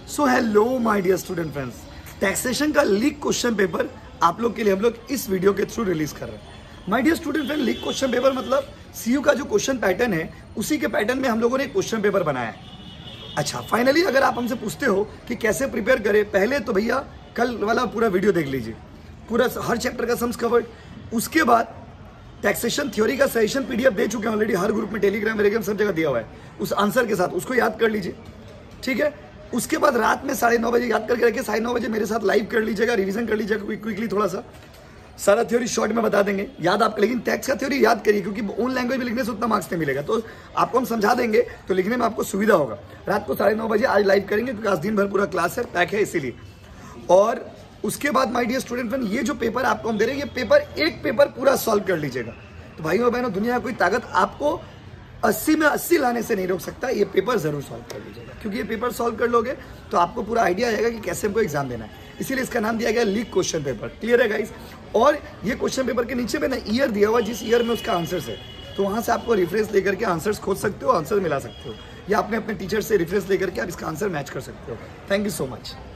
So hello my dear student friends, taxation का leak question paper आप लोग के लिए हम लोग इस वीडियो के थ्रू रिलीज कर रहे हैं। My dear student friend, leak question paper मतलब सीयू का जो क्वेश्चन पैटर्न है उसी के पैटर्न में हम लोगों ने एक क्वेश्चन पेपर बनाया है। अच्छा, फाइनली अगर आप हमसे पूछते हो कि कैसे प्रिपेयर करें, पहले तो भैया कल वाला पूरा वीडियो देख लीजिए, पूरा हर चैप्टर का सम्स कवर्ड। उसके बाद टैक्सेशन थ्योरी का सजेशन पीडीएफ दे चुके हैं ऑलरेडी, हर ग्रुप में, टेलीग्राम, मेरेग्राम सब जगह दिया हुआ है उस आंसर के साथ, उसको याद कर लीजिए, ठीक है। उसके बाद रात में 9:30 बजे याद करके रखिए, 9:30 बजे मेरे साथ लाइव कर लीजिएगा, रिवीजन कर लीजिएगा क्विकली, थोड़ा सा सारा थ्योरी शॉर्ट में बता देंगे याद आपका। लेकिन टैक्स का थ्योरी याद करिए क्योंकि ओन लैंग्वेज में लिखने से उतना मार्क्स नहीं मिलेगा, तो आपको हम समझा देंगे तो लिखने में आपको सुविधा होगा। रात को 9:30 बजे आज लाइव करेंगे क्योंकि आज दिन भर पूरा क्लास है, पैक है इसीलिए। और उसके बाद माय डियर स्टूडेंट फ्रेंड, ये जो पेपर आपको हम दे रहे हैं, ये पेपर एक पेपर पूरा सॉल्व कर लीजिएगा। तो भाइयों और बहनों, दुनिया की कोई ताकत आपको 80 में 80 लाने से नहीं रोक सकता। ये पेपर जरूर सॉल्व कर लीजिएगा क्योंकि ये पेपर सॉल्व कर लोगे तो आपको पूरा आइडिया आएगा कि कैसे हमको एग्जाम देना है। इसीलिए इसका नाम दिया गया लीक क्वेश्चन पेपर। क्लियर है गाइस? और ये क्वेश्चन पेपर के नीचे में ना ईयर दिया हुआ, जिस ईयर में उसका आंसर्स है, तो वहां से आपको रेफरेंस लेकर के आंसर्स खोज सकते हो, आंसर मिला सकते हो, या अपने टीचर से रेफरेंस लेकर के आप इसका आंसर मैच कर सकते हो। Thank you so much.